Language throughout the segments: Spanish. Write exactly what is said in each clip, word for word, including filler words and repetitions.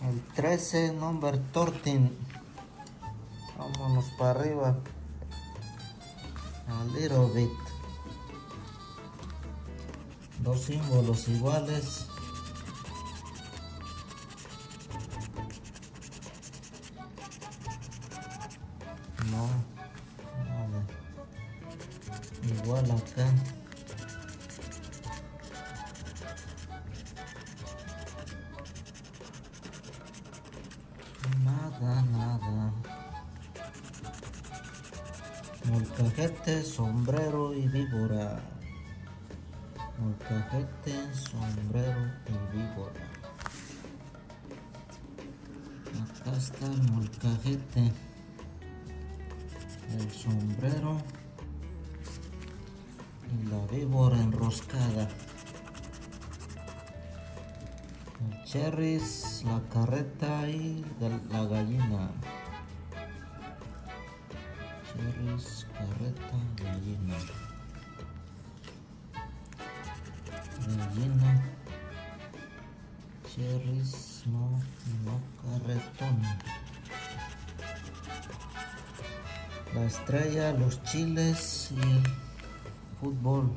El trece, number trece. Vámonos para arriba. A little bit. Dos símbolos iguales. No, nada. Igual acá. Nada, nada. Molcajete, sombrero y víbora. Molcajete, sombrero y víbora. Acá está el molcajete, el sombrero y la víbora enroscada. El cherries, la carreta y la gallina. Cherries, carreta, gallina. Gallina, cherries, no, no carretón. La estrella, los chiles y el fútbol.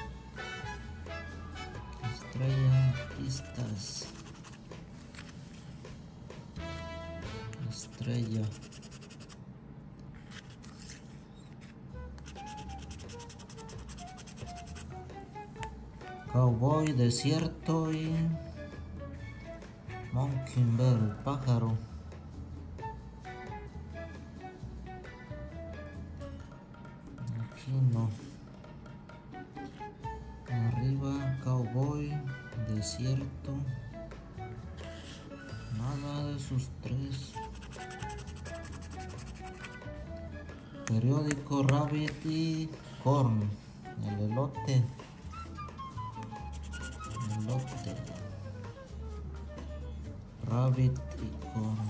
Estrella, aquí estás. Estrella. Cowboy, desierto y mockingbird, pájaro. Aquí no. Arriba, cowboy, desierto. Nada de sus tres. Periódico, rabbit y corn. El elote. Elote. Rabbit y corn.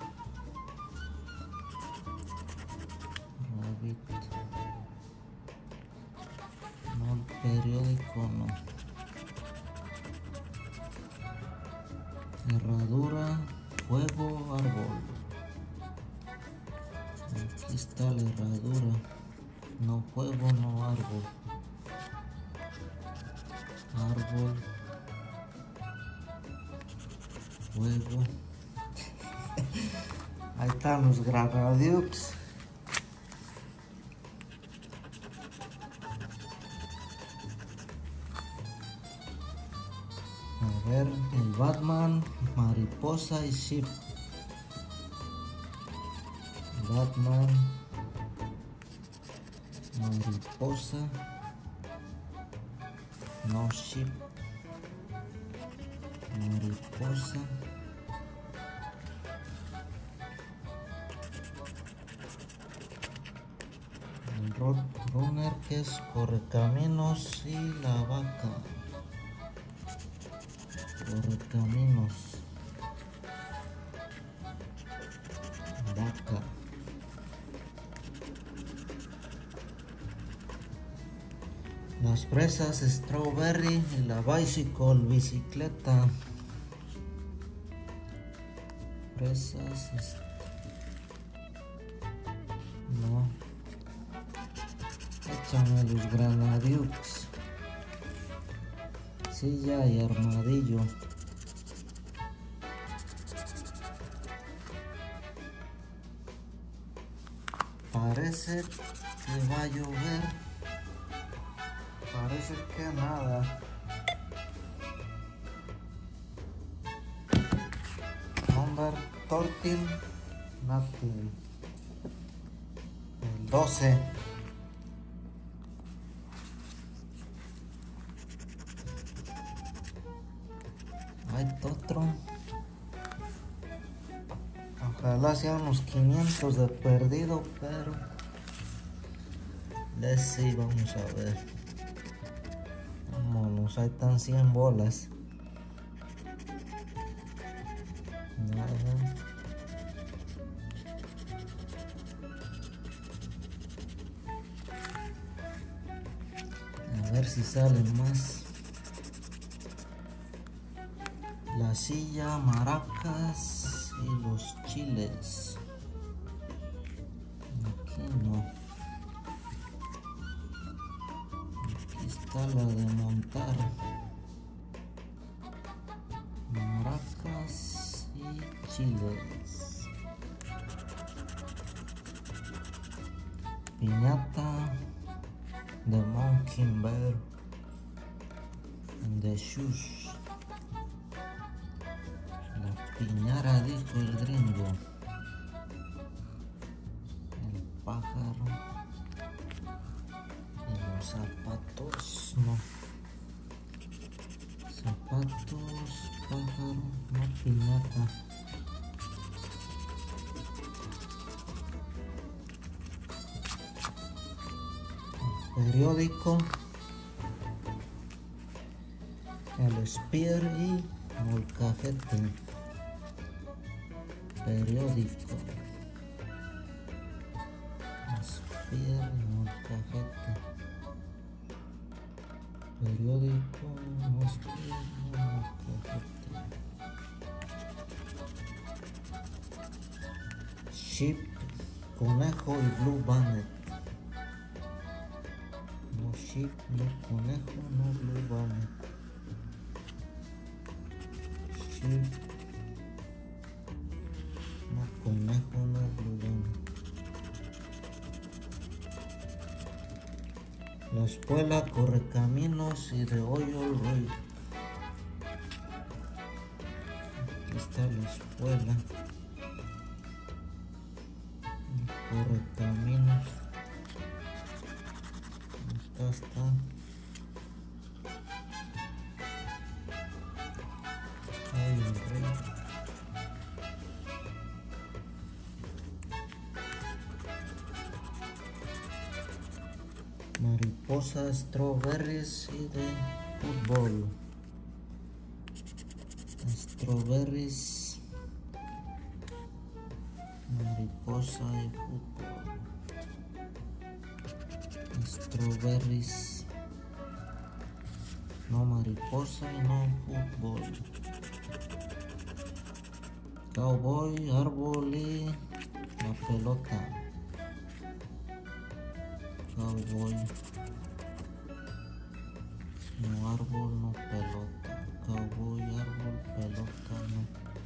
Rabbit. No, el periódico no. Herradura, fuego, árbol. Aquí está la herradura. No fuego, no árbol. Árbol. Fuego. Ahí están los Granadiux. A ver, el Batman, mariposa y ship. Batman, mariposa, no ship, mariposa. El Roadrunner, que es correcaminos, y la vaca. Correcaminos. Vaca. Las fresas, strawberry, y la bicycle, bicicleta. Fresas, no. Échame los Granadiux. Silla y armadillo. Parece que va a llover. Parece que nada. Number trece, nothing. El doce. Hay otro. Ojalá sean unos quinientos de perdido, pero let's see, vamos a ver. Vámonos, ahí están cien bolas. Nada. A ver si salen más. Las morcilla, maracas y los chiles. Aquí no. Aquí está la de montar. Maracas y chiles. Piñata de Mockingbird de shoes. La piñara, dijo el gringo. El pájaro. Y los zapatos, no. Zapatos, pájaro, no piñata. El periódico. El spear y molcajete. Periódico. Spear y molcajete. Periódico, spear y molcajete. Sheep, conejo y blue bonnet. No sheep, no conejo, no blue bonnet. No conejo, no blue bonnet. La escuela Correcaminos y de Oil Rig. Aquí está la escuela. Correcaminos. Acá está. Oil Rig. Mariposa, strawberries y de fútbol. Strawberries, mariposa y fútbol. Strawberries, no mariposa y no fútbol. Cowboy, árbol y la pelota. Cowboy, no árbol, no pelota. Cowboy, árbol, pelota, no.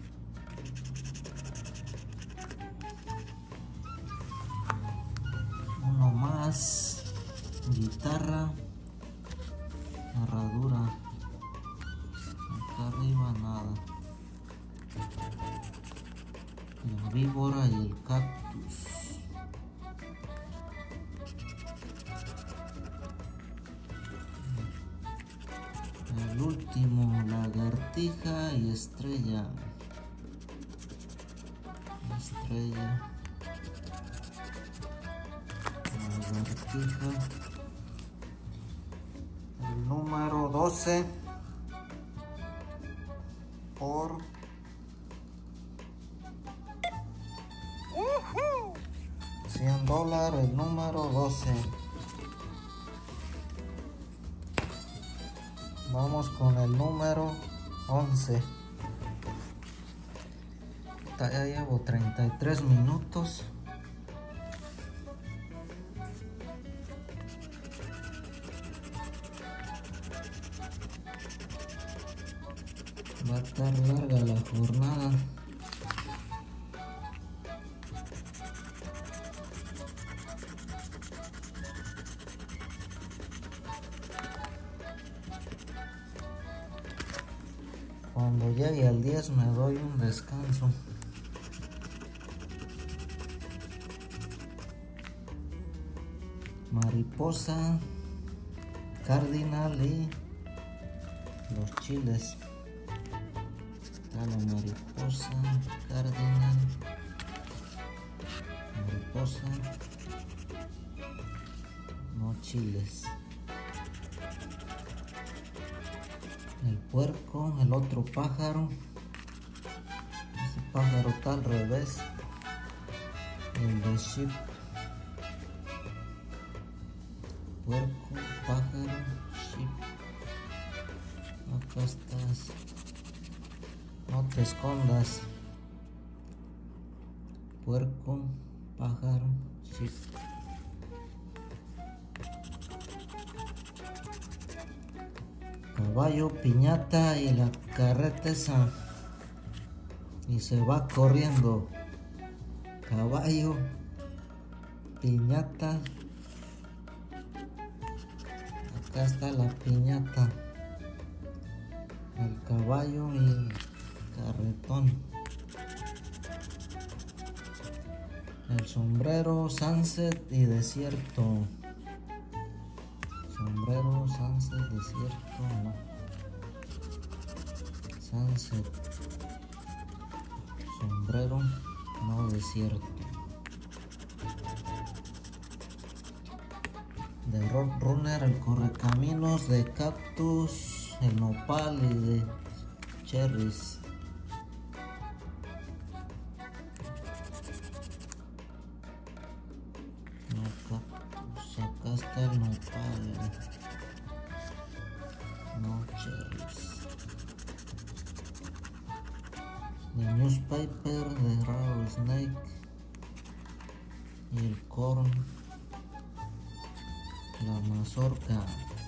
Uno más. Guitarra, herradura. Acá arriba nada. La víbora y el cactus. El último, lagartija y estrella. Estrella. Lagartija. El número doce por cien dólares. El número doce. Vamos con el número once. Ya llevo treinta y tres minutos. Va a estar larga la jornada. Cuando llegue al diez me doy un descanso. Mariposa, cardinal y los chiles. Está la mariposa, cardinal, mariposa, no chiles. El puerco, el otro pájaro. Ese pájaro está al revés. El de sheep. Puerco, pájaro, sheep. Acá estás. No te escondas. Puerco, pájaro, sí. Caballo, piñata y la carreta esa. Y se va corriendo. Caballo, piñata. Acá está la piñata. El caballo y carretón. El sombrero, sunset y desierto. Sombrero, sunset, desierto, no. Sunset. Sombrero, no, desierto. De Roadrunner, el correcaminos, de cactus, el nopal y de cherries. No cactus, acá está el nopal, no cherries. De newspaper, de rattlesnake y el corn. La mazorca,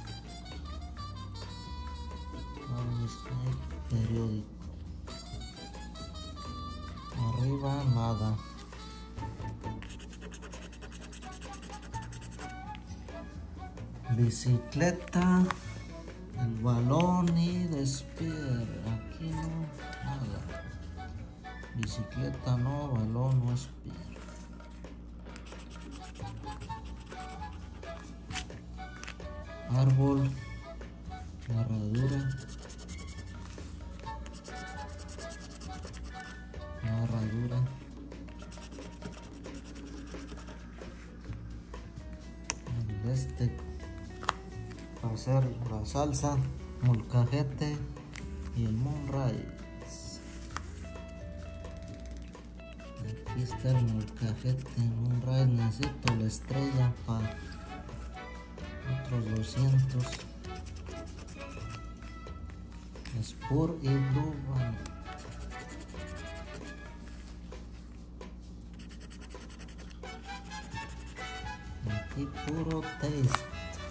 periódico. Arriba nada. Bicicleta, el balón y despear. Aquí no, nada. Bicicleta no, balón no, spear. Árbol, herradura, herradura, el este para hacer la salsa, molcajete y el moonrise. Aquí está el molcajete, moonrise. Necesito la estrella para otros doscientos. Spur y Blue Band. Aquí puro taste.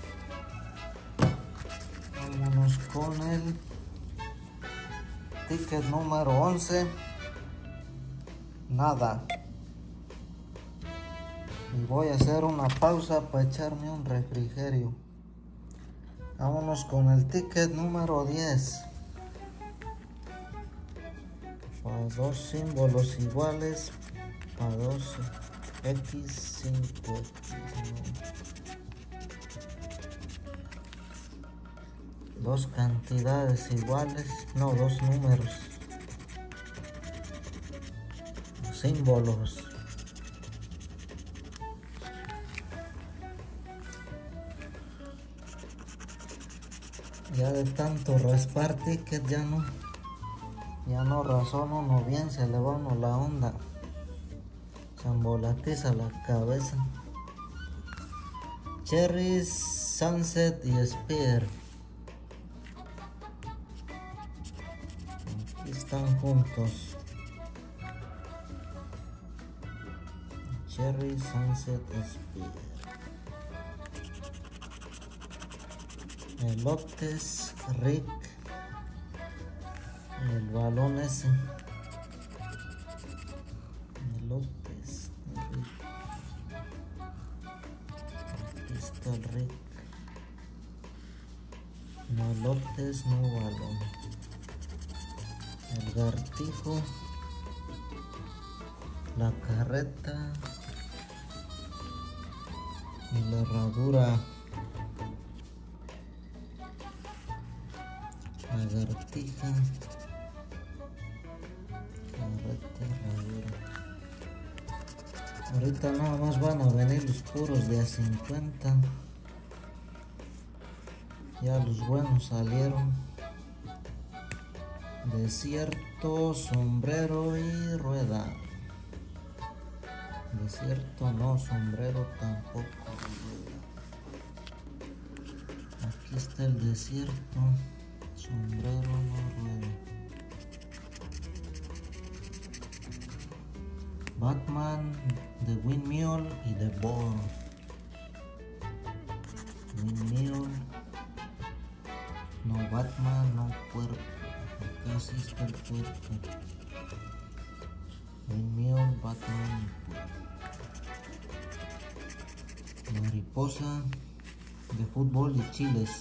Vámonos con el ticket número once. Nada. Y voy a hacer una pausa para echarme un refrigerio. Vámonos con el ticket número diez. Para dos símbolos iguales. Para dos X, cinco X. No. Dos cantidades iguales. No, dos números. Símbolos. Ya de tanto raspar ticket ya no, ya no razona uno bien, se le va uno la onda, se embolatiza la cabeza. Cherries, sunset y spear. Aquí están juntos. Cherry, sunset, spear. Elotes, Rick, el balón ese. Elotes, Rick. Aquí está el Rick. No elotes, no balón. El gartijo, la carreta y la herradura. Lagartija, carreta, herradura. Ahorita nada más van a venir los puros de a cincuenta. Ya los buenos salieron. Desierto, sombrero y rueda. Desierto no, sombrero tampoco. Aquí está el desierto. Sombrero no rueda. Batman, The Windmill y The Ball. Windmill, no Batman, no cuerpo. Acá sí está el cuerpo. Windmill, Batman y cuerpo. Mariposa, de fútbol y chiles.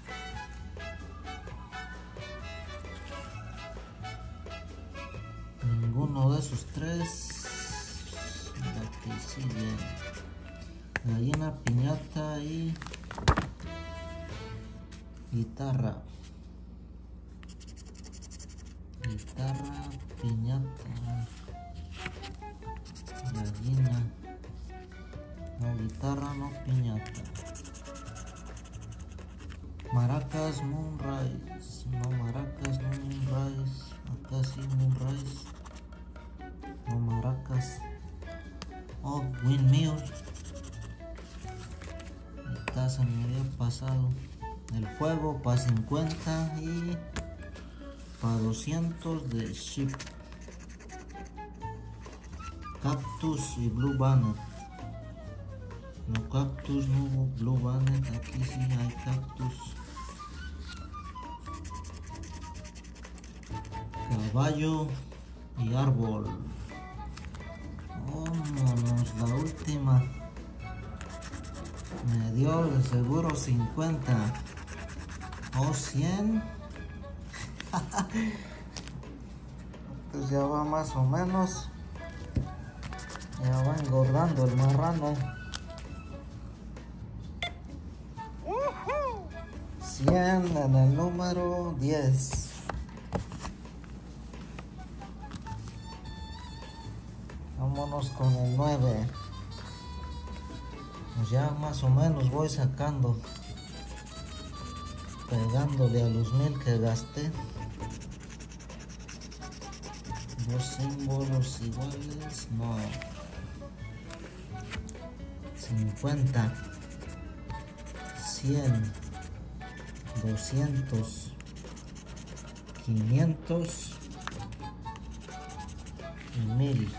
Ninguno de esos tres. La que sigue. Gallina, piñata y guitarra. Guitarra, piñata, gallina. No guitarra, no piñata. Maracas, Moonrise. No maracas, no Moonrise. Acá sí Moonrise. No maracas. Oh, Windmill. Esta se me había pasado. El fuego para cincuenta y para doscientos de Ship. Cactus y Blue Banner. No cactus, no Blue Banner. Aquí sí hay cactus. Caballo y árbol. Vámonos, la última. Me dio de seguro cincuenta o cien. Pues ya va más o menos. Ya va engordando el marrano. cien en el número diez. Vámonos con el nueve. Pues ya más o menos voy sacando, pegándole a los mil que gasté. Dos símbolos iguales, no. cincuenta, cien, doscientos, quinientos y mil.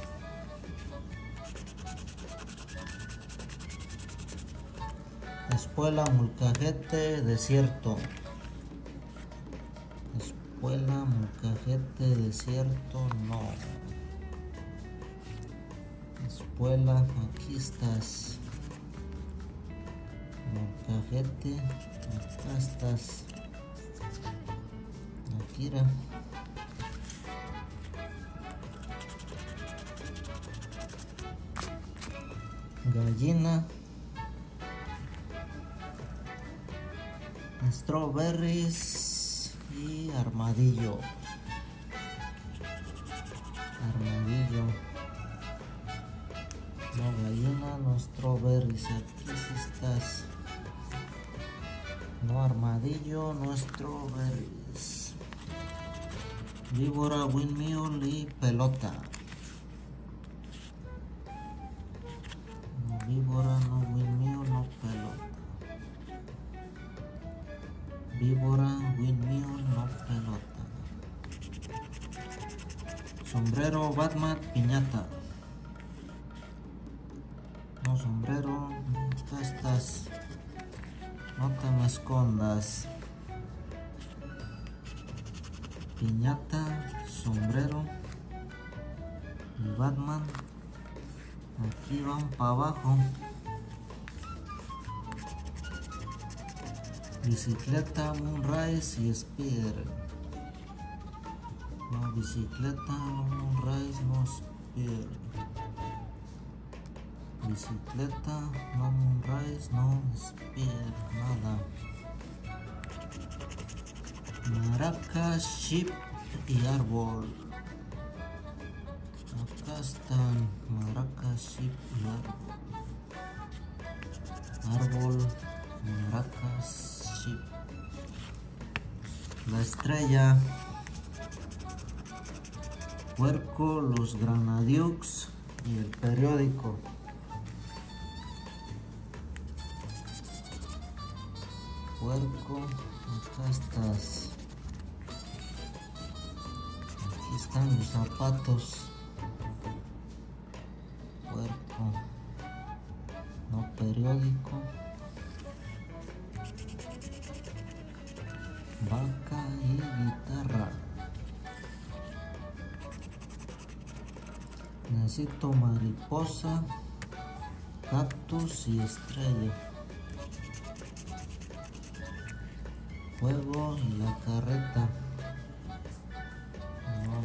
Espuela, molcajete, desierto. Espuela, molcajete, desierto, no. Espuela, aquí estás. Molcajete, acá estás. Akira. Gallina. Strawberries y armadillo. Armadillo. No gallina, no strawberries. Aquí sí estás. No armadillo, no strawberries. Víbora, windmill y pelota. No víbora, no windmill, no pelota. Víbora, windmill, no pelota. Sombrero, Batman, piñata. No sombrero, acá estás. No te me escondas. Piñata, sombrero y Batman. Aquí van para abajo. Bicicleta, Moonrise y Spear. No bicicleta, no Moonrise, no Spear. Bicicleta, no Moonrise, no Spear, nada. Maracas, Ship y árbol. Acá están maracas, Ship y árbol. Árbol, maracas, Ship. La estrella. Puerco, los Granadiux y el periódico. Puerco, acá estás. Aquí están los zapatos. periódico, no periódico, vaca y guitarra. Necesito mariposa, cactus y estrella, fuego y la carreta. No.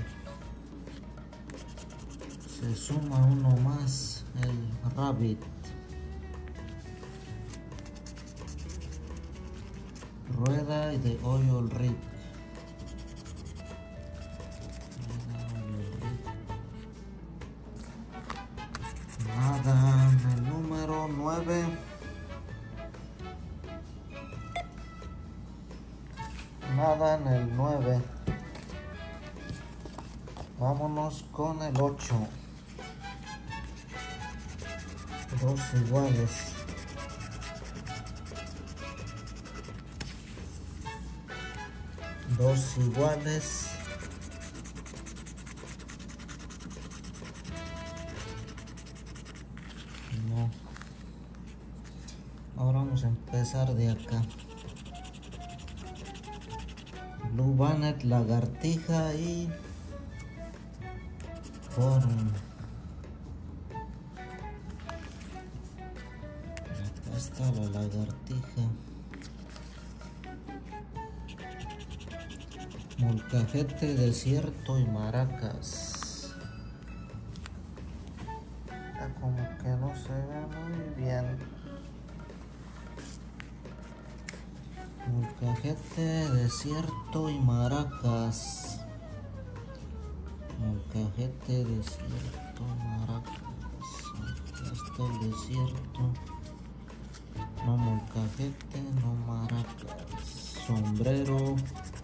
Se suma uno más, el rabbit. Rueda y de oil rig. Nada en el número nueve. Nada en el nueve. Vámonos con el ocho. Dos iguales. Dos iguales. No. Ahora vamos a empezar de acá. Blue Bannet, lagartija y corn. Acá está la lagartija. Molcajete, desierto y maracas. Está como que no se ve muy bien. Molcajete, desierto y maracas. Molcajete, desierto, maracas. Acá está el desierto. No molcajete, no maracas. Sombrero,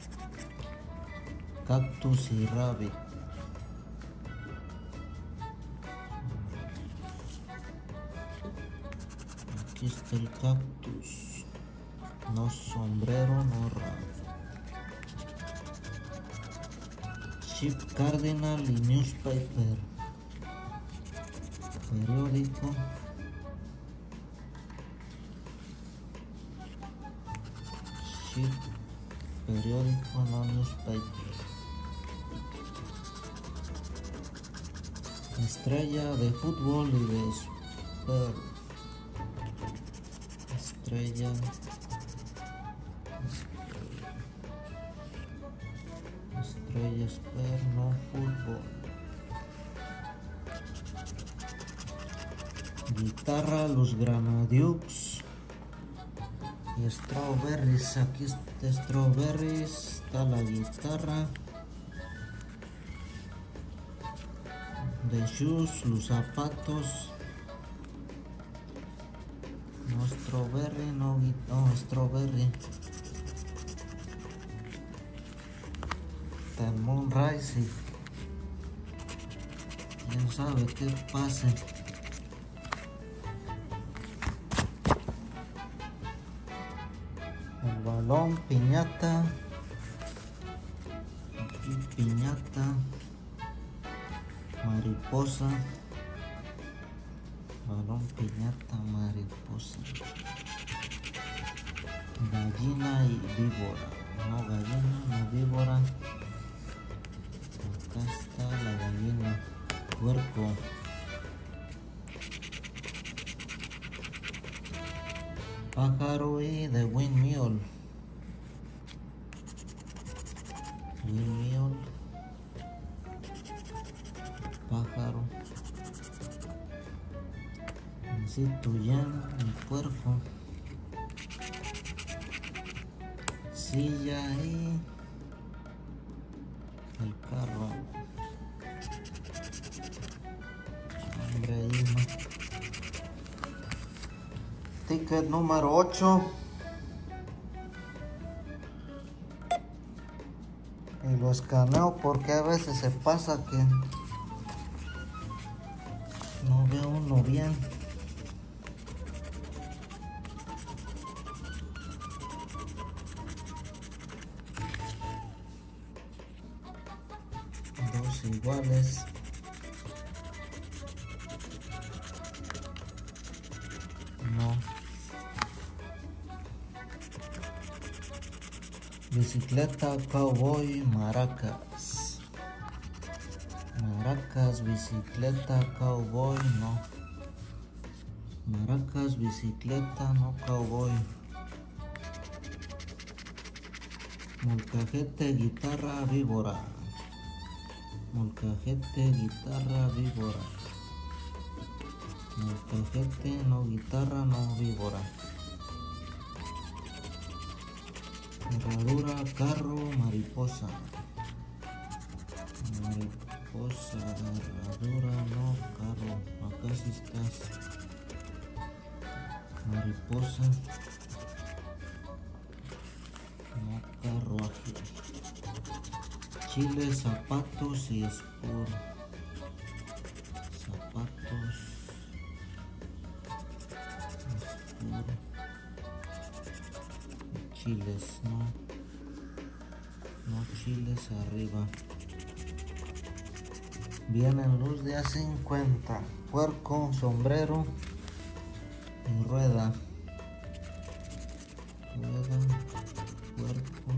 cactus y rabbit. Aquí está el cactus. No sombrero, no rabbit. Sheep, cardinal y newspaper. Periódico. Sheep, periódico, no newspaper. Estrella de fútbol y de spell. Estrella. Estrella, spell, no fútbol. Guitarra, los Granadiux. Y strawberries, aquí está strawberries, está la guitarra. The shoes, los zapatos. No strawberry, no, no strawberry. Está el moonrise y quién sabe qué pase. El balón, piñata. Aquí piñata. Mariposa. Balón, piñata, mariposa. Gallina y víbora. No gallina, no víbora. Acá está la gallina. Puerco. Pájaro y de windmill. Windmill. Pájaro. Necesito ya mi puerco. Silla y el carro. Hombre, hijo. Ticket número ocho. Y lo escaneo porque a veces se pasa que no veo uno bien. Dos iguales. Bicicleta cowboy maracas. Maracas, bicicleta cowboy, no. Maracas, bicicleta, no cowboy. Molcajete, guitarra, víbora. Molcajete, guitarra, víbora. Molcajete, no guitarra, no víbora. Herradura, carro, mariposa. Mariposa, herradura, no carro. Acá sí estás. Mariposa, no carruaje. Chile, zapatos y espuro. Zapatos, espuro. Chiles, no. No chiles arriba. Viene en luz de a cincuenta. Puerco, sombrero y rueda. Rueda, puerco,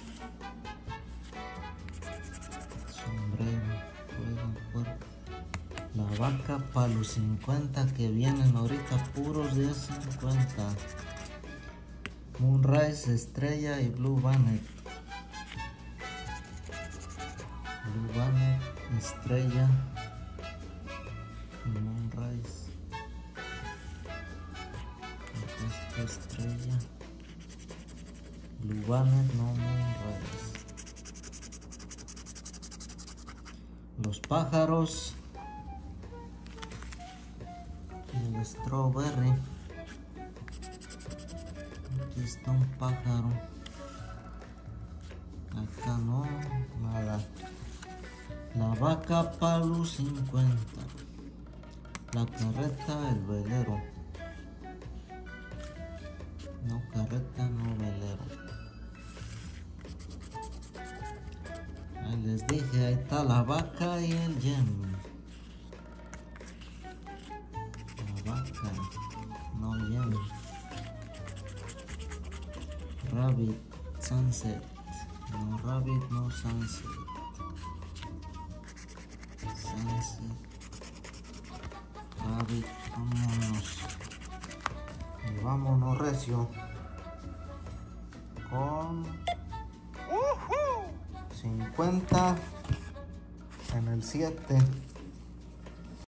sombrero, rueda, puerco. La vaca para los cincuenta que vienen ahorita, puros de a cincuenta. Moonrise, estrella y Blue Banner. Blue Banner, estrella y Moonrise. Esta estrella. Blue Banner, no Moonrise. Los pájaros. Y el strawberry. Aquí está un pájaro. Acá no, nada. La vaca para los cincuenta. La carreta, el velero. No carreta, no velero. Ahí les dije, ahí está la vaca y el yem. La vaca, no yem. Rabbit, sunset. No rabbit, no sunset. Sunset. Rabbit, vámonos. Y vámonos recio. Con cincuenta en el siete.